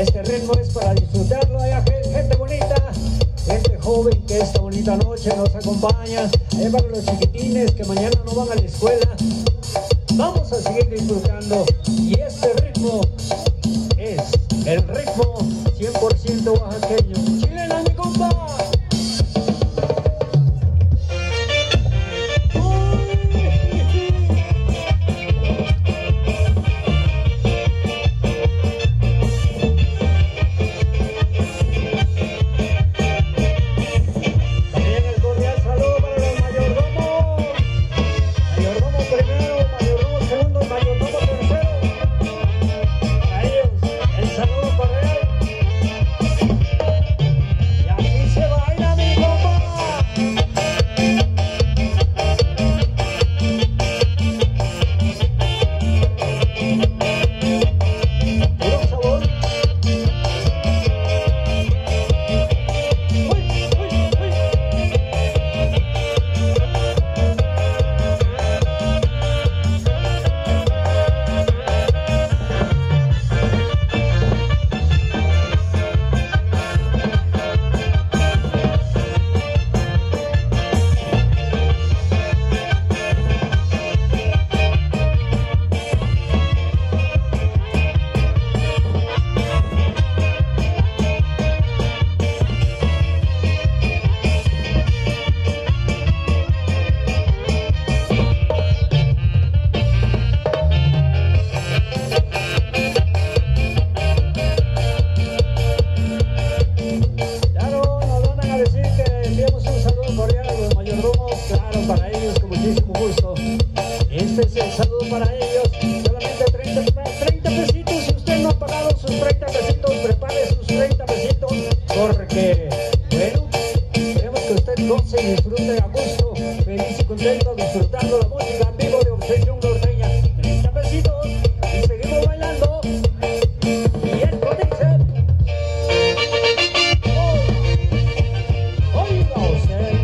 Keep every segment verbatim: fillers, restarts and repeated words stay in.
Este ritmo es para disfrutarlo. Hay gente bonita, gente joven que esta bonita noche nos acompaña. Hay para los chiquitines que mañana no van a la escuela. Vamos a seguir disfrutando. Y este ritmo es el ritmo cien por ciento oaxaqueño. ¡Chilena, mi compa! Este es el saludo para ellos. Solamente treinta, treinta pesitos. Si usted no ha pagado sus treinta pesitos, prepare sus treinta pesitos. Porque, bueno, queremos que usted goce y disfrute a gusto, feliz y contento, disfrutando la música en vivo de Obsesión Norteña. treinta pesitos y seguimos bailando. Y esto dice: oh, oiga usted.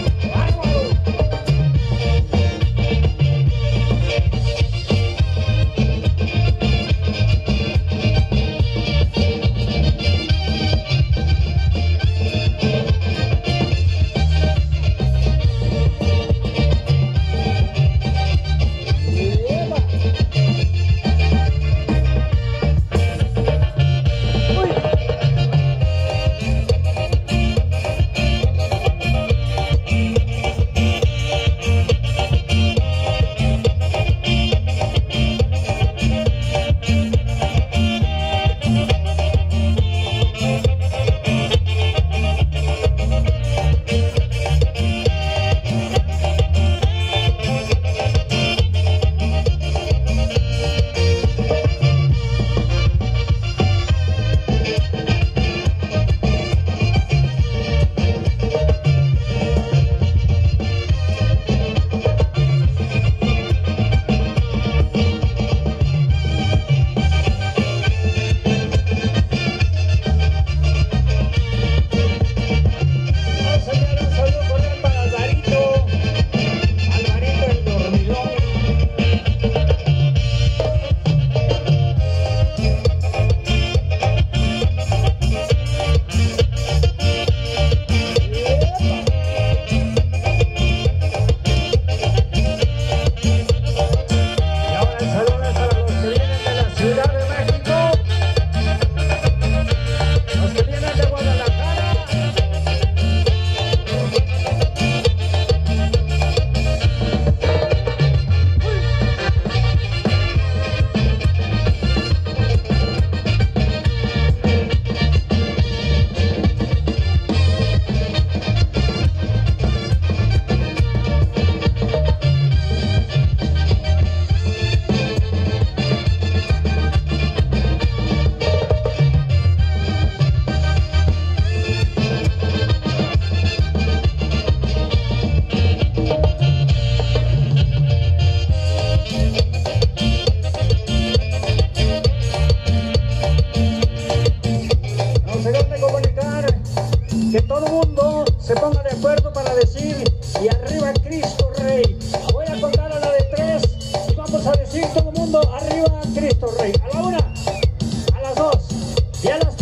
Que todo mundo se ponga de acuerdo para decir: y arriba Cristo Rey. Voy a contar a la de tres y vamos a decir todo el mundo: arriba Cristo Rey. A la una, a las dos y a las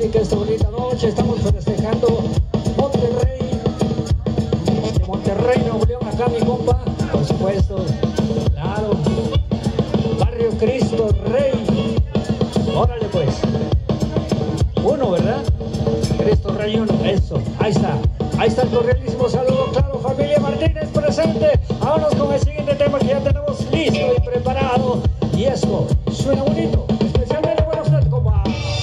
República esta bonita noche. Estamos festejando Monterrey, de Monterrey, Nuevo León, acá mi compa, por supuesto, claro, Barrio Cristo Rey. Órale pues, uno, ¿verdad? Cristo Rey uno, eso, ahí está, ahí está el cordialísimo saludo, claro, familia Martínez presente. Vámonos con el siguiente tema que ya tenemos listo y preparado, y esto suena bonito, especialmente para usted, compa.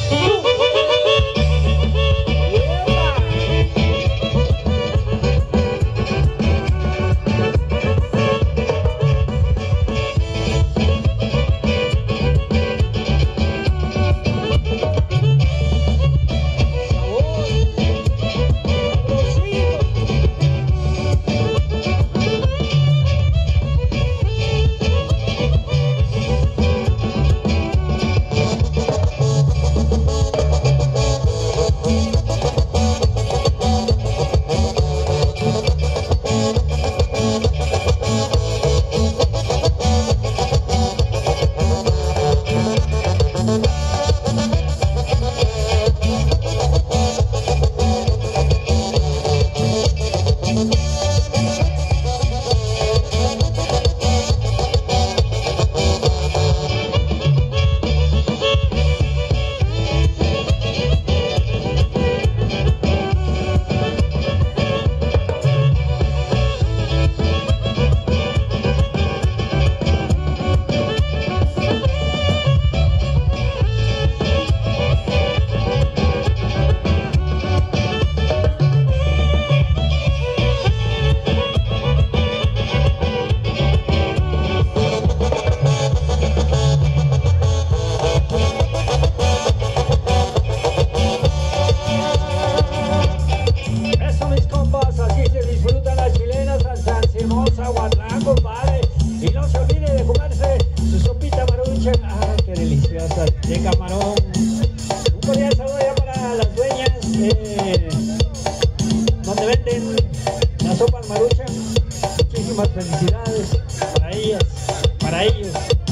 De camarón. Un cordial saludo ya para las dueñas eh, donde venden la sopa al maruchan. Muchísimas felicidades para ellas, para ellos.